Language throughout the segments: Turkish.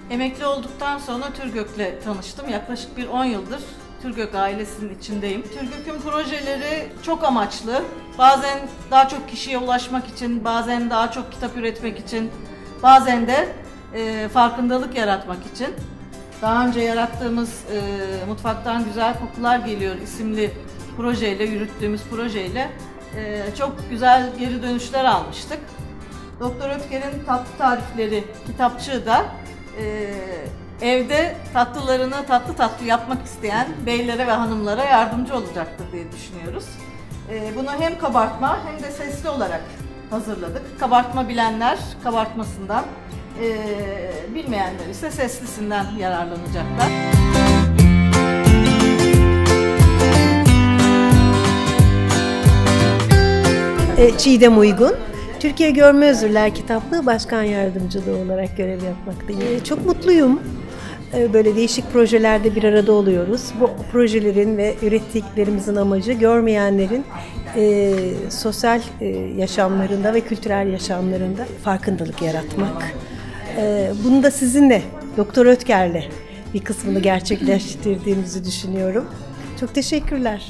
Emekli olduktan sonra TÜRGÖK'le tanıştım. Yaklaşık bir 10 yıldır TÜRGÖK ailesinin içindeyim. TÜRGÖK'ün projeleri çok amaçlı. Bazen daha çok kişiye ulaşmak için, bazen daha çok kitap üretmek için, bazen de farkındalık yaratmak için. Daha önce yarattığımız Mutfaktan Güzel Kokular Geliyor isimli projeyle, yürüttüğümüz projeyle çok güzel geri dönüşler almıştık. Doktor Ötker'in tatlı tarifleri kitapçığı da evde tatlılarını tatlı yapmak isteyen beylere ve hanımlara yardımcı olacaktır diye düşünüyoruz. Bunu hem kabartma hem de sesli olarak hazırladık. Kabartma bilenler kabartmasından, bilmeyenler ise seslisinden yararlanacaklar. Çiğdem Uygun, Türkiye Görme Özürler Kitaplığı Başkan Yardımcılığı olarak görev yapmaktayım. Çok mutluyum. Böyle değişik projelerde bir arada oluyoruz. Bu projelerin ve ürettiklerimizin amacı görmeyenlerin sosyal yaşamlarında ve kültürel yaşamlarında farkındalık yaratmak. Bunu da sizinle, Doktor Ötker'le bir kısmını gerçekleştirdiğimizi düşünüyorum. Çok teşekkürler.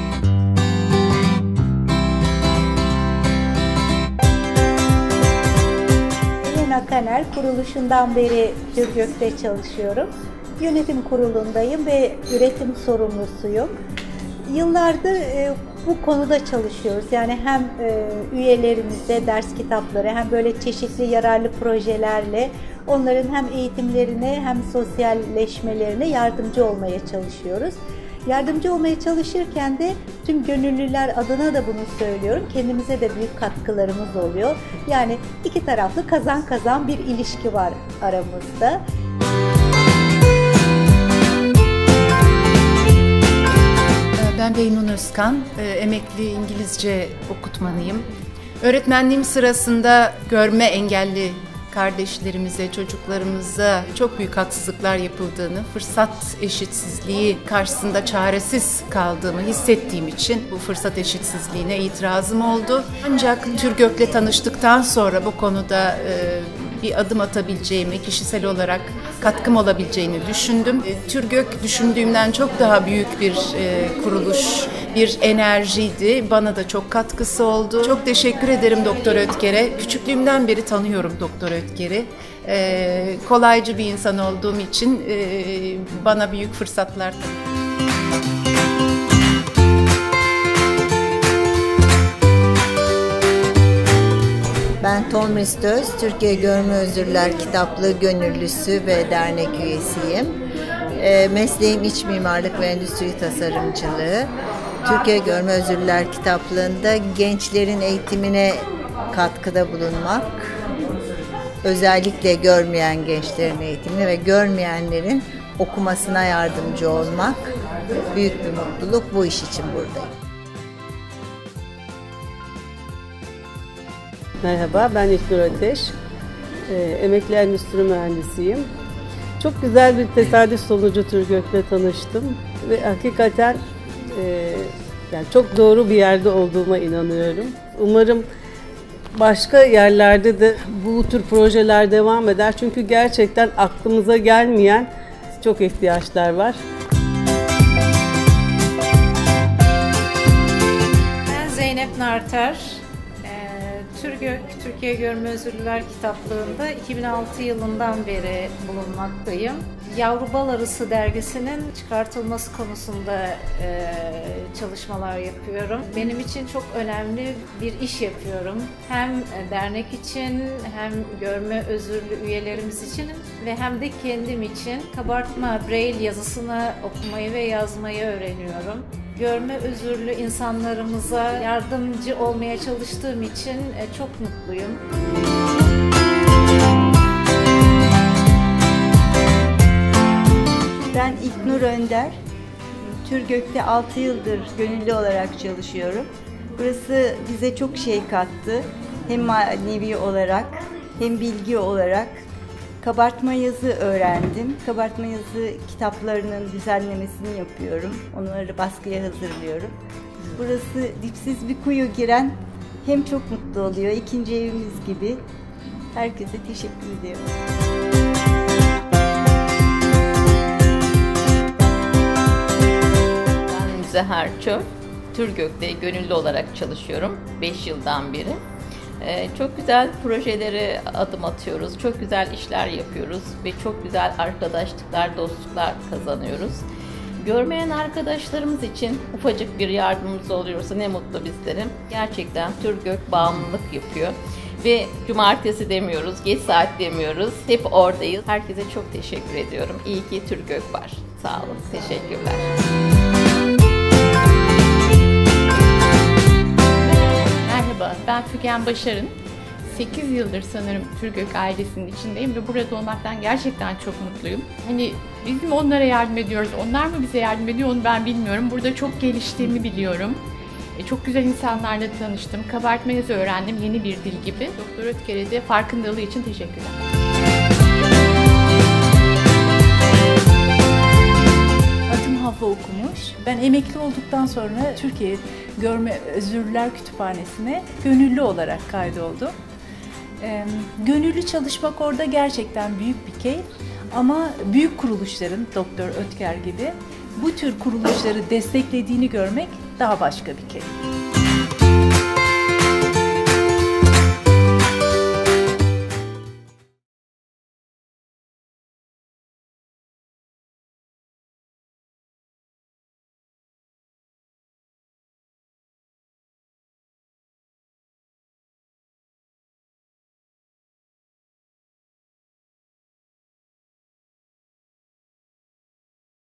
Kaner kuruluşundan beri TÜRGÖK'te çalışıyorum. Yönetim kurulundayım ve üretim sorumlusuyum. Yıllardır bu konuda çalışıyoruz. Yani hem üyelerimize ders kitapları hem böyle çeşitli yararlı projelerle onların hem eğitimlerine hem sosyalleşmelerine yardımcı olmaya çalışıyoruz. Yardımcı olmaya çalışırken de tüm gönüllüler adına da bunu söylüyorum. Kendimize de büyük katkılarımız oluyor. Yani iki taraflı kazan kazan bir ilişki var aramızda. Ben Beynun Özkan, emekli İngilizce okutmanıyım. Öğretmenliğim sırasında görme engelli kardeşlerimize, çocuklarımıza çok büyük haksızlıklar yapıldığını, fırsat eşitsizliği karşısında çaresiz kaldığımı hissettiğim için bu fırsat eşitsizliğine itirazım oldu. Ancak TÜRGÖK'le tanıştıktan sonra bu konuda bir adım atabileceğimi, kişisel olarak katkım olabileceğini düşündüm. TÜRGÖK düşündüğümden çok daha büyük bir kuruluş, bir enerjiydi. Bana da çok katkısı oldu. Çok teşekkür ederim Doktor Ötker'e. Küçüklüğümden beri tanıyorum Doktor Ötker'i. Kolaycı bir insan olduğum için bana büyük fırsatlar tanıdı. Ben Tomris Döz, Türkiye Görme Özürler Kitaplığı gönüllüsü ve dernek üyesiyim. Mesleğim iç mimarlık ve endüstri tasarımcılığı. Türkiye Görme Özürler Kitaplığı'nda gençlerin eğitimine katkıda bulunmak, özellikle görmeyen gençlerin eğitimine ve görmeyenlerin okumasına yardımcı olmak büyük bir mutluluk. Bu iş için buradayım. Merhaba, ben İlknur Ateş. Emekli endüstri mühendisiyim. Çok güzel bir tesadüf sonucu TÜRGÖK'le tanıştım ve hakikaten yani çok doğru bir yerde olduğuma inanıyorum. Umarım başka yerlerde de bu tür projeler devam eder. Çünkü gerçekten aklımıza gelmeyen çok ihtiyaçlar var. Ben Zeynep Narter. TÜRGÖK, Türkiye Görme Özürlüler Kitaplığı'nda 2006 yılından beri bulunmaktayım. Yavru Bal Arısı dergisinin çıkartılması konusunda çalışmalar yapıyorum. Benim için çok önemli bir iş yapıyorum. Hem dernek için hem görme özürlü üyelerimiz için ve hem de kendim için kabartma, braille yazısını okumayı ve yazmayı öğreniyorum. Görme özürlü insanlarımıza yardımcı olmaya çalıştığım için çok mutluyum. Ben İlknur Önder. TÜRGÖK'te 6 yıldır gönüllü olarak çalışıyorum. Burası bize çok şey kattı. Hem manevi olarak hem bilgi olarak. Kabartma yazı öğrendim. Kabartma yazı kitaplarının düzenlemesini yapıyorum. Onları baskıya hazırlıyorum. Burası dipsiz bir kuyu giren hem çok mutlu oluyor, ikinci evimiz gibi. Herkese teşekkür ediyorum. Müzeher Çöl. TÜRGÖK'te gönüllü olarak çalışıyorum 5 yıldan beri. Çok güzel projelere adım atıyoruz, çok güzel işler yapıyoruz ve çok güzel arkadaşlıklar, dostluklar kazanıyoruz. Görmeyen arkadaşlarımız için ufacık bir yardımımız oluyorsa ne mutlu bizlere. Gerçekten TÜRGÖK bağımlılık yapıyor ve cumartesi demiyoruz, geç saat demiyoruz, hep oradayız. Herkese çok teşekkür ediyorum. İyi ki TÜRGÖK var. Sağ olun, teşekkürler. Merhaba, ben Fügen Başar'ın. 8 yıldır sanırım TÜRGÖK ailesinin içindeyim ve burada olmaktan gerçekten çok mutluyum. Hani biz mi onlara yardım ediyoruz, onlar mı bize yardım ediyor onu ben bilmiyorum. Burada çok geliştiğimi biliyorum. Çok güzel insanlarla tanıştım, kabartma yazı öğrendim, yeni bir dil gibi. Doktor Ötker'e de farkındalığı için teşekkürler. Adım Hava Okumuş. Ben emekli olduktan sonra Türkiye Görme Özürlüler Kütüphanesi'ne gönüllü olarak kaydoldum. Gönüllü çalışmak orada gerçekten büyük bir keyif ama büyük kuruluşların, Doktor Ötker gibi bu tür kuruluşları desteklediğini görmek daha başka bir keyif.